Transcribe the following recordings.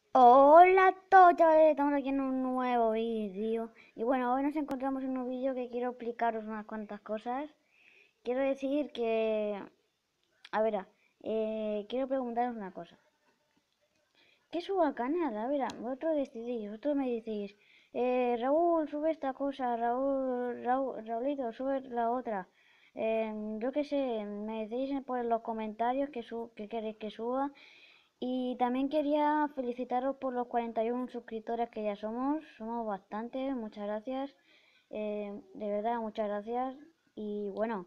Hola a todos, chavales, estamos aquí en un nuevo vídeo. Y bueno, hoy nos encontramos en un vídeo que quiero explicaros unas cuantas cosas. Quiero decir que, a ver, quiero preguntaros una cosa. ¿Qué subo al canal? A ver, vosotros decidís, vosotros me decís, Raúl, sube esta cosa, Raulito, sube la otra. Yo qué sé, me decís por los comentarios que queréis que suba. Y también quería felicitaros por los 41 suscriptores que ya somos bastantes, muchas gracias, de verdad, muchas gracias. Y bueno,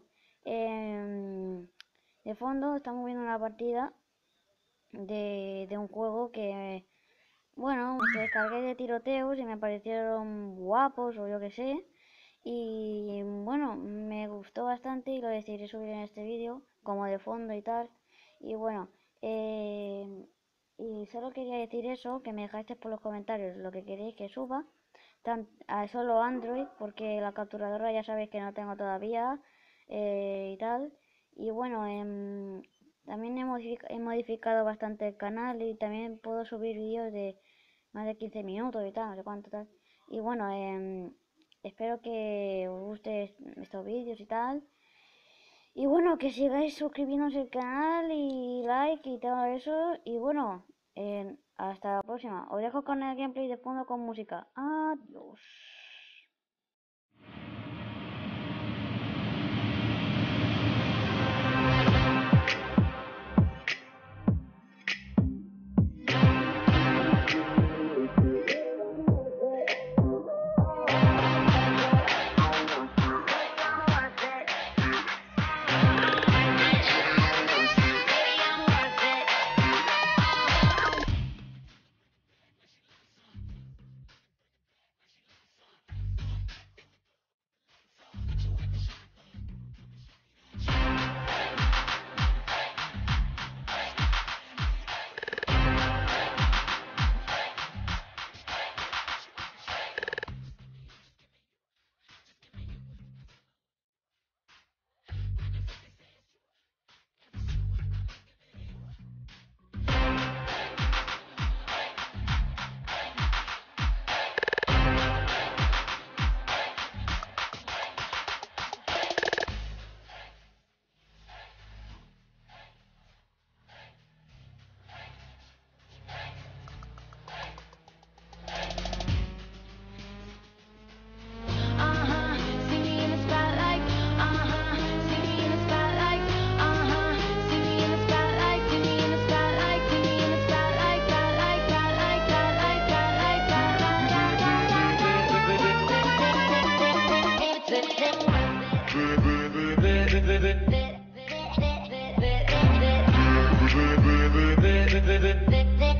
de fondo estamos viendo una partida de un juego que, bueno, que descargué de tiroteos y me parecieron guapos o yo qué sé. Y bueno, me gustó bastante y lo decidí subir en este vídeo, como de fondo y tal. Y bueno, eh, y solo quería decir eso, que me dejasteis por los comentarios lo que queréis que suba. Solo Android, porque la capturadora ya sabéis que no tengo todavía y tal. Y bueno, también he modificado bastante el canal y también puedo subir vídeos de más de 15 minutos y tal, no sé cuánto tal. Y bueno, espero que os guste estos vídeos y tal. Y bueno, que sigáis suscribiéndose al canal y like y todo eso. Y bueno, hasta la próxima. Os dejo con el gameplay de fondo con música. Adiós. See me in the spotlight. See me in the spotlight. See me in the spotlight. See me in the spotlight. See me in the spotlight. Spotlight, spotlight, spotlight, spotlight, spotlight. It's a